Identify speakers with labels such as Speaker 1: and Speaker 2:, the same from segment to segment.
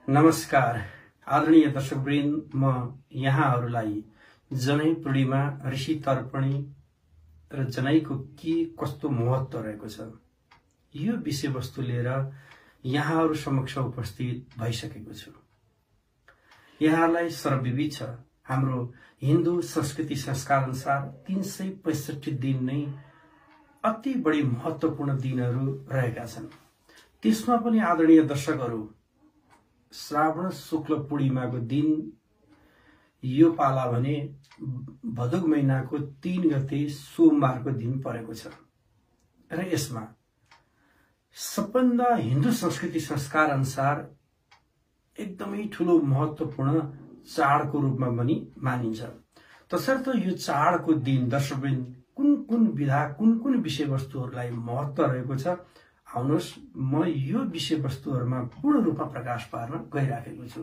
Speaker 1: नमस्कार आदरणीय दर्शकवृन्द, म यहाँहरूलाई जनै पूर्णिमा, ऋषि तर्पणी र जनैको के कस्तो महत्व रहेको छ यो विषयवस्तु लिएर यहाँहरू समक्ष उपस्थित भइसकेको छु। यहाँहरूलाई सर्वविदित छ, हाम्रो हिन्दू संस्कृति संस्कार अनुसार 365 दिन नै अति बढी महत्वपूर्ण दिनहरू रहेका छन्। त्यसमा पनि आदरणीय दर्शकहरू, श्रावण शुक्ल पूर्णिमाको दिन यो पाला भने भदौग महिनाको 3 गते सोमबारको दिन परेको छ र यसमा सबभन्दा हिन्दू संस्कृति संस्कार अनुसार एकदमै ठूलो महत्वपूर्ण चाडको रूपमा पनि मानिन्छ। तसर्थ यो चाडको दिन दर्शकवृन्द कुन विधा कुन विषयवस्तुहरूलाई महत्व रहेको छ, आउनुहोस् म यो विषयवस्तुहरूमा पूर्ण रूपमा प्रकाश पार्न गइराखेको छु।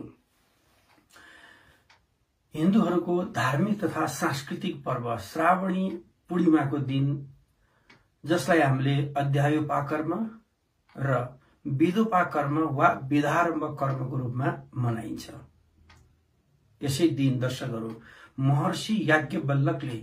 Speaker 1: हिन्दूहरूको धार्मिक तथा सांस्कृतिक पर्व श्रावणी पूर्णिमाको दिन, जसलाई हामीले अध्यायोपाकर्म र वेदोपाकर्म वा वेदारम्भ कर्मको रूपमा मनाइन्छ। यसै दिन दर्शकहरू महर्षि याज्ञवल्क्यले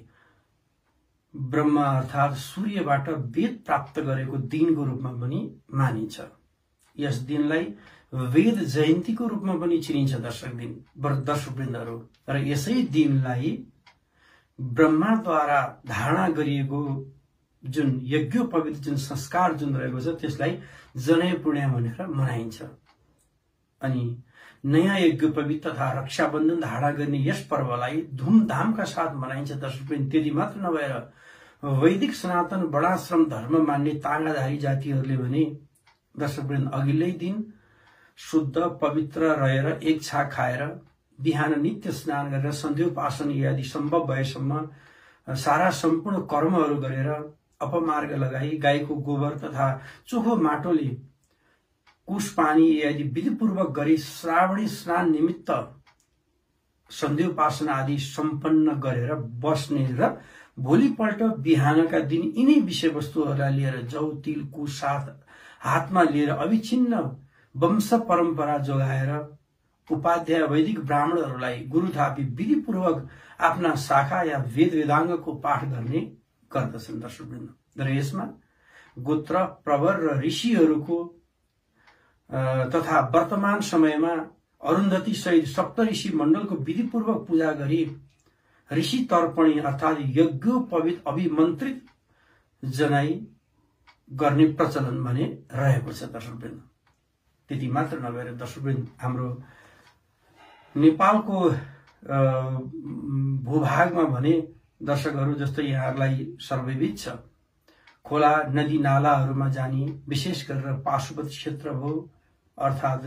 Speaker 1: ब्रह्मा अर्थात सूर्यबाट वेद प्राप्त गरेको दिनको रूपमा पनि मानिन्छ। यस दिनलाई वेद जयन्तीको रूपमा पनि चिनिन्छ दर्शकवृन्दहरू। र यसै दिनलाई ब्रह्माद्वारा धारणा गरिएको जुन यज्ञोपवीत जुन संस्कार जुन रहेको छ त्यसलाई जनै पूर्णिमा भनेर मनाइन्छ। अनि नयाँ यज्ञोपवीत तथा रक्षाबन्धन धारणा गर्ने यस पर्वलाई धुमधामका साथ मनाइन्छ दर्शकवृन्द। त्यति मात्र नभएर वैदिक सनातन वर्णाश्रम धर्म मान्ने तागाधारी जातिहरूले भने दर्शकवृन्द अघिल्लै दिन शुद्ध पवित्र रहेर एक छाक खाएर बिहान नित्य स्नान गरेर सन्ध्योपासन आदि सम्भव भएसम्म सारा सम्पूर्ण कर्महरू गरेर अपमार्ग लगाई गाईको गोबर तथा चोखो माटोले कुश पानी आदि विधिपूर्वक गरी श्रावणी स्नान निमित्त सन्ध्योपासन आदि सम्पन्न गरेर बस्ने र भोलिपल्ट बिहानका दिन यिनै विषयवस्तुहरूलाई लिएर जौ तिल कुश साथ हातमा लिएर अविच्छिन्न वंश परम्परा जोगाएर उपाध्याय वैदिक ब्राह्मणहरूलाई गुरु थापी विधिपूर्वक आफ्ना शाखा या वेद वेदाङ्गको पाठ गर्ने गर्दछन् दर्शकवृन्द। र यसमा गोत्र प्रवर र ऋषिहरूको तथा वर्तमान समयमा अरुन्धती सहित सप्तऋषि मण्डलको विधिपूर्वक पूजा गरी ऋषि तर्पणी अर्थात यज्ञोपवीत अभिमन्त्रित जनाई गर्ने प्रचलन भने रहेको छ दर्शकवृन्द। त्यति मात्र नभएर दर्शकवृन्द, हाम्रो नेपालको भूभागमा भने दर्शकहरू जस्तै यहाँहरूलाई सर्वविदित छ, खोला नदी नालाहरूमा जाने विशेष गरेर पाशुपत क्षेत्र हो अर्थात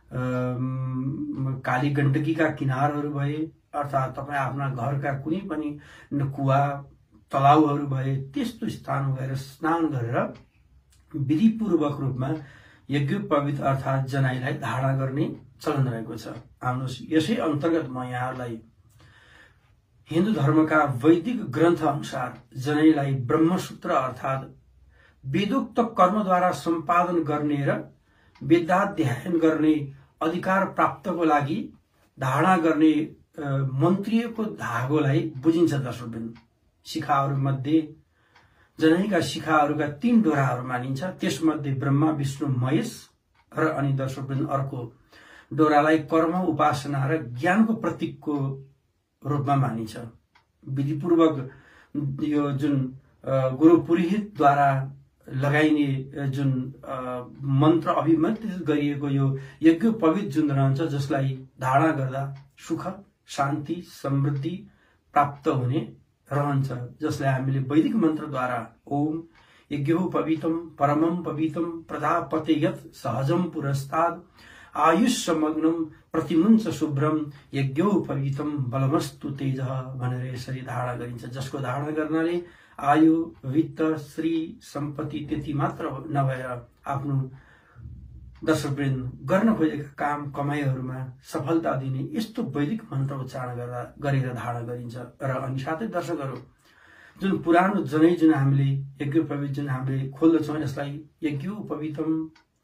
Speaker 1: काली गण्डकीका किनारहरू भए अर्थात तपाईँ आफ्ना घरका कुनै पनि कुवा तलाउहरू भए त्यस्तो स्थान गएर स्नान गरेर विधिपूर्वक रूपमा यज्ञोपवीत अर्थात जनाईलाई धारणा गर्ने चलन रहेको छ। आउनुहोस् यसै अन्तर्गत म यहाँहरूलाई हिन्दू धर्मका वैदिक ग्रन्थ अनुसार जनैलाई ब्रह्मसूत्र अर्थात वेदोक्त कर्मद्वारा सम्पादन गर्ने र वेदाध्ययन गर्ने अधिकार प्राप्तको लागि धारणा गर्ने मन्त्रीको धागोलाई बुझिन्छ दर्शकवृन्द। शिखाहरूमध्ये जनैका शिखाहरूका 3 डोराहरू मानिन्छ। त्यसमध्ये ब्रह्मा विष्णु महेश र अनि दर्शकवृन्द अर्को डोरालाई कर्म उपासना र ज्ञानको प्रतीकको रूपमा मानिन्छ। विधिपूर्वक यो जुन गुरु पुरोहितद्वारा लगाइने जुन मन्त्र अभिमन्त्रित गरिएको यो यज्ञोपवीत जुन रहन्छ, जसलाई धारणा गर्दा सुख शान्ति समृद्धि प्राप्त हुने रहन्छ, जसलाई हामीले वैदिक मन्त्रद्वारा ओम यज्ञोपवीतम परमम पवित्रम प्रजापते यत् सहजम पुरस्ताद आयुष्यमग्नम प्रतिमुञ्च शुभ्रम यज्ञोपवीतम बलमस्तु तेज भनेर यसरी धारणा गरिन्छ। जसको धारणा गर्नाले आयु वित्त श्री सम्पत्ति त्यति मात्र नभएर आफ्नो दर्शकवृन्द गर्न खोजेका काम कमाइहरूमा सफलता दिने यस्तो वैदिक मन्त्र उच्चारण गरेर धारणा गरिन्छ। र अनि साथै दर्शकहरू जुन पुरानो जनै जुन हामीले यज्ञोपवीत जुन हामीले खोल्दछौँ, यसलाई यज्ञोपवीतम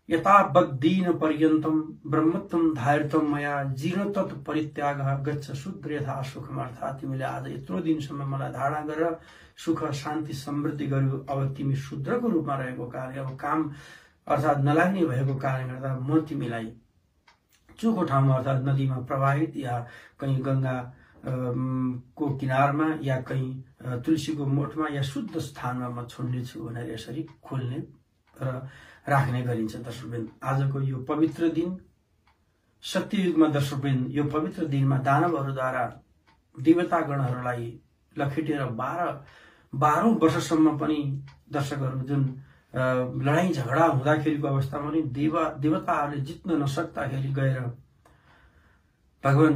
Speaker 1: यतावद्दीन पर्यन्तम ब्रह्मत्वम धारितम मया जीर्ण तत् परित्याग गच्छ शुद्ध यथा सुखम। अर्थात् तिमीले आज यत्रो दिनसम्म मलाई धारणा गरेर सुख शान्ति समृद्धि गर्यो, अब तिमी शूद्रको रूपमा रहेको कारणले अब काम अर्थात् नलाग्ने भएको कारणले गर्दा म तिमीलाई चोखो ठाउँमा अर्थात् नदीमा प्रवाहित या कहीँ गंगा को किनारमा या कहीँ तुलसीको मोठमा या शुद्ध स्थानमा म छोड्नेछु भनेर यसरी खोल्ने र राख्ने गरिन्छ। दर्शकवृन्द, आजको यो पवित्र दिन सत्ययुगमा दर्शकवृन्द यो पवित्र दिनमा दानवहरूद्वारा देवतागणहरूलाई लखेटेर 12 वर्षसम्म पनि दर्शकहरू जुन लडाईँ झगडा हुँदाखेरिको अवस्थामा पनि देवताहरूले जित्न नसक्दाखेरि गएर भगवान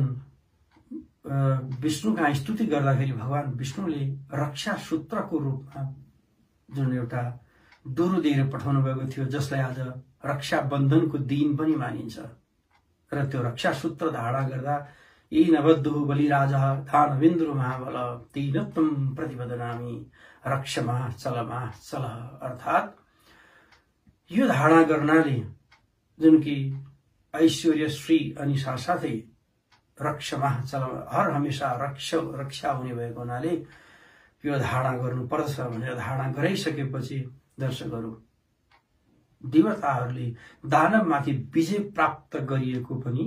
Speaker 1: विष्णुका स्तुति गर्दाखेरि भगवान विष्णुले रक्षा सूत्रको रूपमा जुन एउटा डोरो दिएर पठाउनु भएको थियो, जसलाई आज रक्षा बन्धनको दिन पनि मानिन्छ। र त्यो रक्षा सूत्र धारणा गर्दा यी नबद्धो बलिराजा दानवेन्द्र महाबल तीनत्वम प्रतिबदनामी रक्षमा चलमा चल। अर्थात् यो धारणा गर्नाले जुन कि ऐश्वर्य श्री अनि साथसाथै रक्षमा चल हर हमेशा रक्षा हुने भएको हुनाले यो धारणा गर्नुपर्छ भनेर धारणा गराइसकेपछि दर्शकहरू देवताहरूले दानवमाथि विजय प्राप्त गरिएको पनि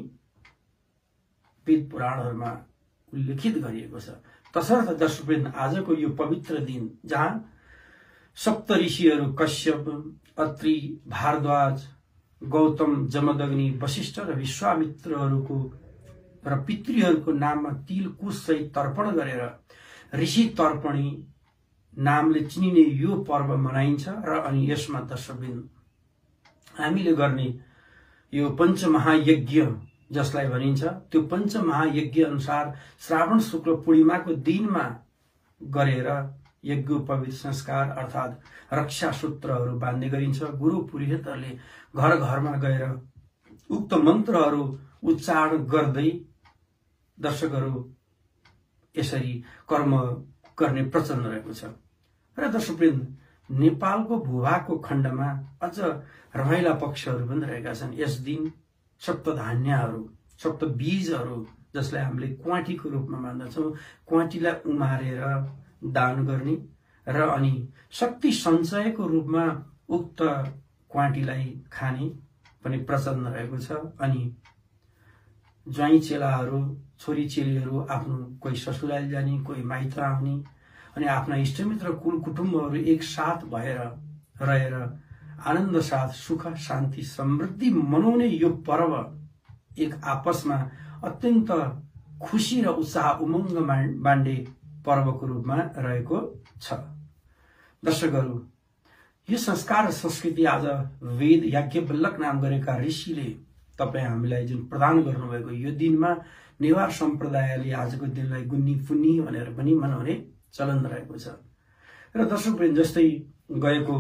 Speaker 1: वेद पुराणहरूमा उल्लेखित गरिएको छ। तसर्थ दर्शकवृन्द, आजको यो पवित्र दिन जहाँ सप्त ऋषिहरू कश्यप, अत्रि, भारद्वाज, गौतम, जमदग्नि, वशिष्ठ र विश्वामित्रहरूको र पितृहरूको नाममा तिल कुश सहित तर्पण गरेर ऋषि तर्पणी नामले चिनिने यो पर्व मनाइन्छ। र अनि यसमा दर्शकवृन्द हामीले गर्ने यो पञ्चमहायज्ञ जसलाई भनिन्छ, त्यो पञ्चमहायज्ञ अनुसार श्रावण शुक्ल पूर्णिमाको दिनमा गरेर यज्ञोपवीत संस्कार अर्थात् रक्षा सूत्रहरू बाँध्ने गरिन्छ। गुरु पुरोहितहरूले घर घरमा गएर उक्त मन्त्रहरू उच्चारण गर्दै दर्शकहरू यसरी कर्म गर्ने प्रचलन रहेको छ। र दर्शकवृन्द, नेपालको भूभागको खण्डमा अझ रमाइला पक्षहरू पनि रहेका छन्। यस दिन सप्तधान्यहरू, सप्त बीजहरू जसलाई हामीले क्वाटीको रूपमा मान्दछौँ, क्वाटीलाई उमारेर दान गर्ने र अनि शक्ति सञ्चयको रूपमा उक्त क्वाटीलाई खाने पनि प्रचलन रहेको छ। अनि ज्वाइँ चेलाहरू, छोरी चेलीहरू आफ्नो कोही ससुराली जाने, कोही माइत आउने अनि आफ्ना इष्टमित्र कुल कुटुम्बहरू एक साथ भएर रहेर आनन्द साथ सुख शान्ति समृद्धि मनाउने यो पर्व एक आपसमा अत्यन्त खुशी र उत्साह उमङ्ग बाँड्ने पर्वको रूपमा रहेको छ। दर्शकहरू, यो संस्कार र संस्कृति आज वेद याज्ञवल्लक नाम गरेका ऋषिले तपाईँ हामीलाई जुन प्रदान गर्नुभएको यो दिनमा नेवार सम्प्रदायले आजको दिनलाई गुन्नी फुन्नी भनेर पनि मनाउने चलन रहेको छ। र दर्शकवृन्द, जस्तै गएको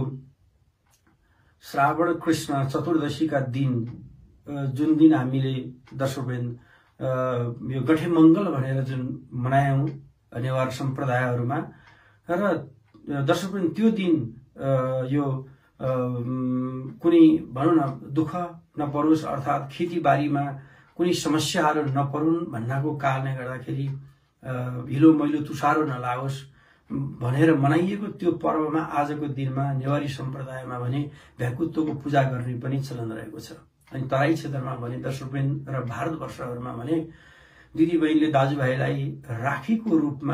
Speaker 1: श्रावण कृष्ण चतुर्दशीका दिन जुन दिन हामीले दर्शकवृन्द यो गठे मङ्गल भनेर जुन मनायौं नेवार सम्प्रदायहरूमा, र दर्शकवृन्द त्यो दिन यो कुनै भनौँ न दुःख नपरोस् अर्थात् खेतीबारीमा कुनै समस्याहरू नपरुन् भन्नाको कारणले गर्दाखेरि हिलो मैलो तुषारो नलागोस् भनेर मनाइएको त्यो पर्वमा आजको दिनमा नेवारी सम्प्रदायमा भने भ्याकुत्वको पूजा गर्ने पनि चलन रहेको छ। अनि तराई क्षेत्रमा भने दर्शकवृन्द र भारतवर्षहरूमा भने दिदीबहिनीले दाजुभाइलाई राखीको रूपमा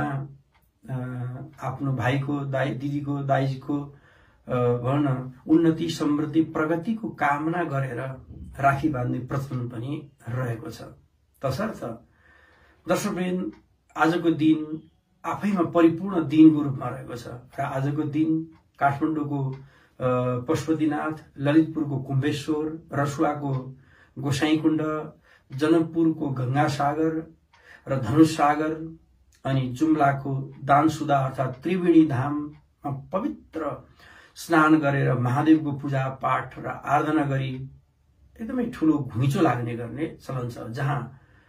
Speaker 1: आफ्नो भाइको दिदीको दाइजीको भनौँ न उन्नति समृद्धि प्रगतिको कामना गरेर राखी बाँध्ने प्रचलन पनि रहेको छ। तसर्थ दर्शकवृन्द, आजको दिन आफैमा परिपूर्ण दिनको रूपमा रहेको छ। र आजको दिन काठमाडौँको पशुपतिनाथ, ललितपुरको कुम्भेश्वर, रसुवाको गोसाईकुण्ड, जनकपुरको गंगासागर र धनुषसागर अनि जुम्लाको दानसुदा अर्थात् त्रिवेणी धाममा पवित्र स्नान गरेर महादेवको पूजा पाठ र आराधना गरी एकदमै ठूलो घुइँचो लाग्ने गर्ने चलन छ। जहाँ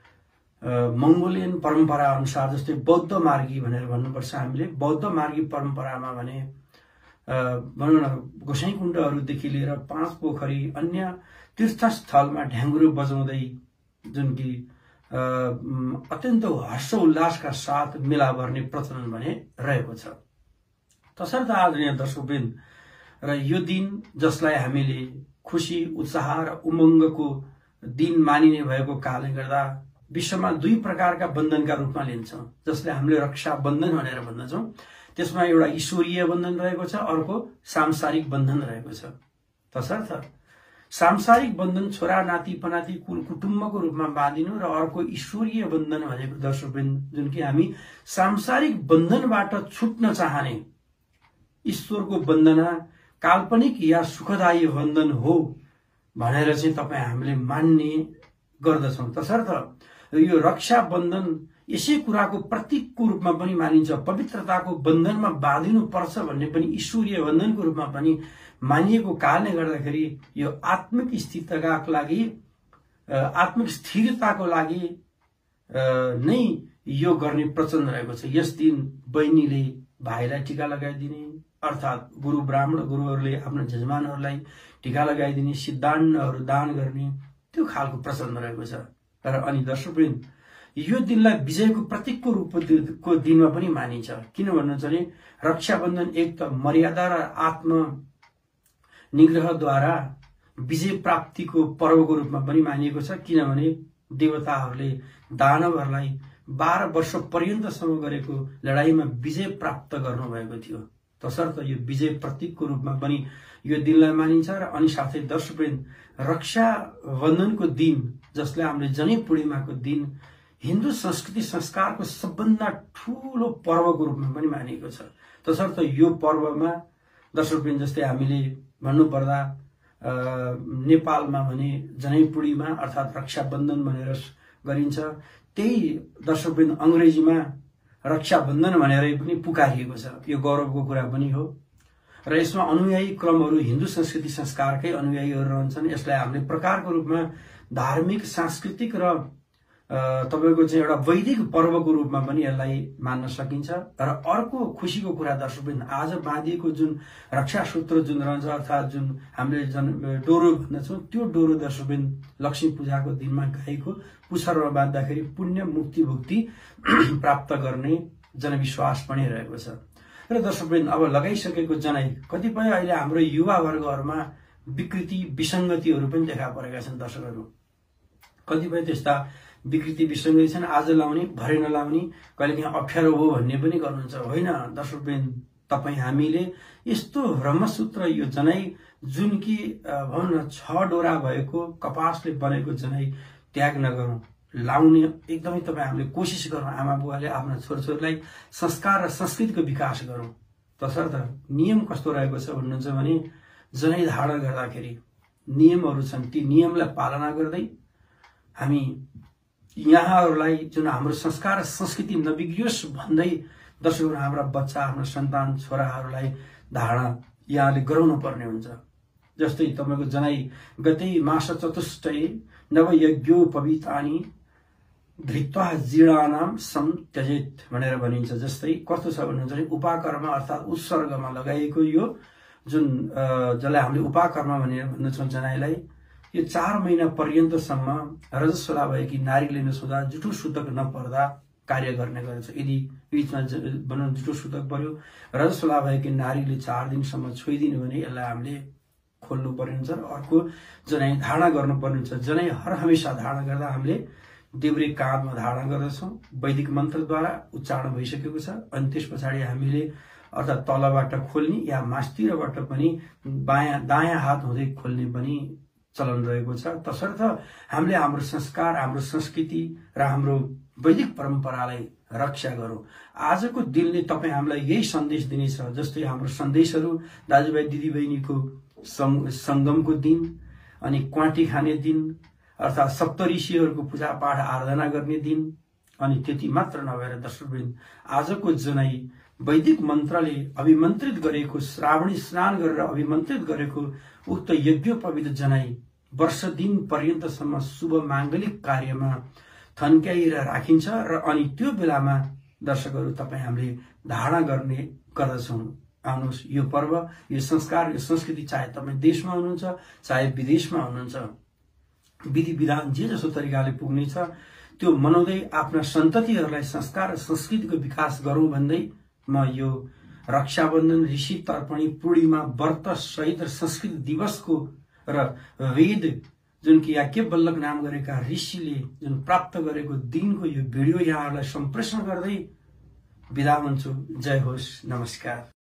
Speaker 1: मंगोलियन परम्परा अनुसार जस्तै बौद्ध मार्गी भनेर भन्नुपर्छ हामीले, बौद्ध मार्गी परम्परामा भने भनौँ न गोसाइँकुण्डहरूदेखि लिएर 5 पोखरी अन्य तीर्थस्थलमा ढ्याङ्ग्रो बजाउँदै जुन कि अत्यन्त हर्ष उल्लासका साथ मेला गर्ने प्रचलन भने रहेको छ। तसर्थ आदरणीय दर्शकवृन्द, र यो दिन जसलाई हामीले खुशी उत्साह र उमङ्गको दिन मानिने भएको कारणले गर्दा विश्वमा 2 प्रकारका बन्धनका रूपमा लिन्छौँ, जसले हामीले रक्षा बन्धन भनेर भन्दछौँ। त्यसमा एउटा ईश्वरीय बन्धन रहेको छ, अर्को सांसारिक बन्धन रहेको छ। तसर्थ सांसारिक बन्धन छोरा नाति पनाति कुल कुटुम्बको रूपमा बाँधिनु र अर्को ईश्वरीय बन्धन भनेको दर्शकवृन्द जुन कि हामी सांसारिक बन्धनबाट छुट्न चाहने ईश्वरको वन्दना काल्पनिक या सुखदायी बन्धन हो भनेर चाहिँ तपाईँ हामीले मान्ने गर्दछौँ। तसर्थ यो रक्षा बन्धन यसै कुराको प्रतीकको रूपमा पनि मानिन्छ, पवित्रताको बन्धनमा बाँधिनु पर्छ भन्ने पनि ईश्वरीय बन्धनको रूपमा पनि मानिएको कारणले गर्दाखेरि यो आत्मिक स्थिरताको लागि आत्मिक स्थिरताको लागि नै यो गर्ने प्रचलन रहेको छ। यस दिन बहिनीले भाइलाई टीका लगाइदिने, अर्थात् गुरु ब्राह्मण गुरुहरूले आफ्नो जजमानहरूलाई टीका लगाइदिने, सिद्धान्तहरू दान गर्ने, त्यो खालको प्रचलन रहेको छ। र अनि दर्शकवृन्द, यो दिनलाई विजयको प्रतीकको रूपको दिनमा पनि मानिन्छ। किन भन्नुहुन्छ भने रक्षाबन्धन एक त मर्यादा र आत्म निग्रहद्वारा विजय प्राप्तिको पर्वको रूपमा पनि मानिएको छ, किनभने देवताहरूले दानवहरूलाई 12 वर्ष पर्यन्तसम्म गरेको लडाईँमा विजय प्राप्त गर्नुभएको थियो। तसर्थ यो विजय प्रतीकको रूपमा पनि यो दिनलाई मानिन्छ। र अनि साथै दर्शकवृन्द, रक्षाबन्धनको दिन जसले हामीले जनै पूर्णिमाको दिन हिन्दू संस्कृति संस्कारको सबभन्दा ठूलो पर्वको रूपमा पनि मानिएको छ। तसर्थ यो पर्वमा दर्शकवृन्द, जस्तै हामीले भन्नुपर्दा नेपालमा भने जनै पूर्णिमा अर्थात् रक्षाबन्धन भनेर गरिन्छ, त्यही दर्शकवृन्द अंग्रेजीमा रक्षाबन्धन भनेर पनि पुकारिएको छ। यो गौरवको कुरा पनि हो। र यसमा अनुयायी क्रमहरू हिन्दू संस्कृति संस्कारकै अनुयायीहरू रहन्छन्। यसलाई हामीले प्रकारको रूपमा धार्मिक सांस्कृतिक र तपाईको चाहिँ एउटा वैदिक पर्वको रूपमा पनि यसलाई मान्न सकिन्छ। र अर्को खुशीको कुरा दर्शकवृन्द, आज बाँधिएको जुन रक्षा सूत्र जुन रहन्छ अर्थात् जुन हामीले डोरो भन्दछौँ, त्यो डोरो दर्शकवृन्द लक्ष्मी पूजाको दिनमा गाईको पुच्छरमा बाँध्दाखेरि पुण्य मुक्ति भुक्ति प्राप्त गर्ने जनविश्वास पनि रहेको छ। र दर्शकवृन्द, अब लगाइसकेको जनै कतिपय अहिले हाम्रो युवा वर्गहरूमा विकृति विसङ्गतिहरू पनि देखा परेका छन्। दर्शकहरू, कतिपय त्यस्ता विकृति विसङ्गति छन्, आज लाउने भरे नलाउने, कहिलेकाहीँ अप्ठ्यारो हो भन्ने पनि गर्नुहुन्छ। होइन दर्शकवृन्द, तपाईँ हामीले यस्तो ब्रह्मसूत्र यो जनै जुन कि भनौँ न 6 डोरा भएको कपासले बनेको जनै त्याग नगरौँ, लाउने एकदमै तपाईँ हामीले कोसिस गरौँ। आमा बुवाले आफ्ना छोरछोरीलाई संस्कार र संस्कृतिको विकास गरौँ। तसर्थ नियम कस्तो रहेको छ भन्नुहुन्छ भने जनै धारण गर्दाखेरि नियमहरू छन्, ती नियमलाई पालना गर्दै हामी यहाँहरूलाई जुन हाम्रो संस्कार र संस्कृति नबिग्रियोस् भन्दै दर्शकहरू हाम्रा बच्चा आफ्नो सन्तान छोराहरूलाई धारण यहाँले गराउनु पर्ने हुन्छ। जस्तै तपाईको जनै गतै मास चतुष्टये नवयज्ञोपवीतानि धृत्वा जीर्णानाम सम त्यजेत भनेर भनिन्छ। जस्तै कस्तो छ भन्नुहुन्छ भने उपाकर्म अर्थात् उत्सर्गमा लगाइएको यो जुन जसलाई हामीले उपाकर्म भनेर भन्दछौँ जनाईलाई, यो 4 महिना पर्यन्तसम्म रजस्वला भएकी नारीले नछुँदा जुठो सुतक नपर्दा कार्य गर्ने गर्दछ। यदि बीचमा भनौँ जुठो सुतक पर्यो, रजस्वला भएकी नारीले 4 दिनसम्म छोइदिनु भने यसलाई हामीले खोल्नु पर्ने हुन्छ र अर्को जनै धारणा गर्नुपर्ने हुन्छ। जनै हर हमेशा धारणा गर्दा हामीले देब्रे काँधमा धारणा गर्दछौँ, वैदिक मन्त्रद्वारा उच्चारण भइसकेको छ। अनि त्यस पछाडि हामीले अर्थात् तलबाट खोल्ने या मास्तिरबाट पनि दायाँ हात हुँदै खोल्ने पनि चलन रहेको छ। तसर्थ हामीले हाम्रो संस्कार, हाम्रो संस्कृति र हाम्रो वैदिक परम्परालाई रक्षा गरौँ। आजको दिनले तपाईँ हामीलाई यही सन्देश दिनेछ। जस्तै हाम्रो सन्देशहरू दाजुभाइ दिदीबहिनीको संगमको दिन, अनि क्वाटी खाने दिन अर्थात् सप्तऋषिहरूको पूजापाठ आराधना गर्ने दिन, अनि त्यति मात्र नभएर दर्शकवृन्द, आजको जनै वैदिक मन्त्रले अभिमन्त्रित गरेको श्रावणी स्नान गरेर अभिमन्त्रित गरेको उक्त यज्ञोपवीत जनै वर्ष दिन पर्यन्तसम्म शुभ माङ्गलिक कार्यमा थन्क्याएर राखिन्छ। र अनि त्यो बेलामा दर्शकहरू तपाईँ हामीले धारणा गर्ने गर्दछौँ। आउनुहोस्। यो पर्व, यो संस्कार, यो संस्कृति चाहे तपाईँ देशमा हुनुहुन्छ चाहे विदेशमा हुनुहुन्छ, विधि विधान जे जसो तरिकाले पुग्नेछ त्यो मनाउँदै आफ्ना सन्ततिहरूलाई संस्कार र संस्कृतिको विकास गरौँ भन्दै म यो रक्षाबन्धन, ऋषि तर्पणी, पूर्णिमा, व्रत, शहीद र संस्कृति दिवसको र वेद जुन कि याज्ञवल्क्य नाम गरेका ऋषिले जुन प्राप्त गरेको दिनको यो भिडियो यहाँहरूलाई सम्प्रेषण गर्दै बिदा हुन्छु। जय होस्, नमस्कार।